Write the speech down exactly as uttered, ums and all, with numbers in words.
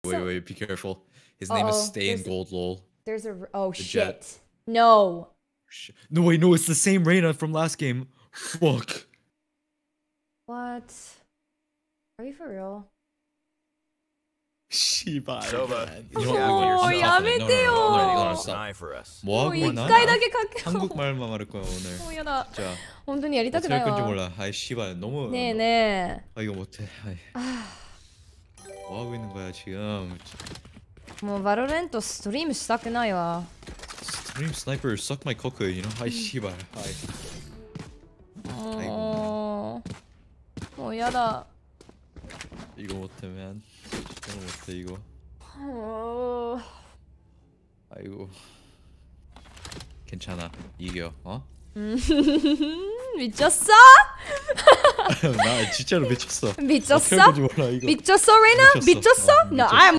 Wait, wait, be careful. His name is Uh-oh, Stay in there's- Gold Lol. There's a oh The shit. jet. No. Sh- No, wait, no, it's the same Reina from last game. Fuck. What? Are you for real? 씨발. Sova, man. you You know gather what? yourself. 어, No, no, no, no, no, no, no, no, no, An stop. eye for us. 뭐 も 하고 う一 있나? 回だけかけ 한국말만 말할 거야 오늘. もうやだ 진짜 本当にやりたく 어떻게 ない 할 건지 わ 몰라. 아이 씨발 너무. ねえね 아 이거 못해. 아이. 뭐 하고 있는 거야 지금? えもうバロレントストリームしたくないわ Stream sniper suck my cock, you know? 아이 씨발. 아이. もうもうやだ 이거 못해, man. 진짜 못해 이거. もう 아이고. 괜찮아. 이겨. 어? 미쳤어? 나 진짜로 미쳤어. 미쳤어? 어떻게 할 건지 몰라 이거. 미쳤어 레나? 미쳤어. 미쳤어? 어, No, 미쳤어. I'm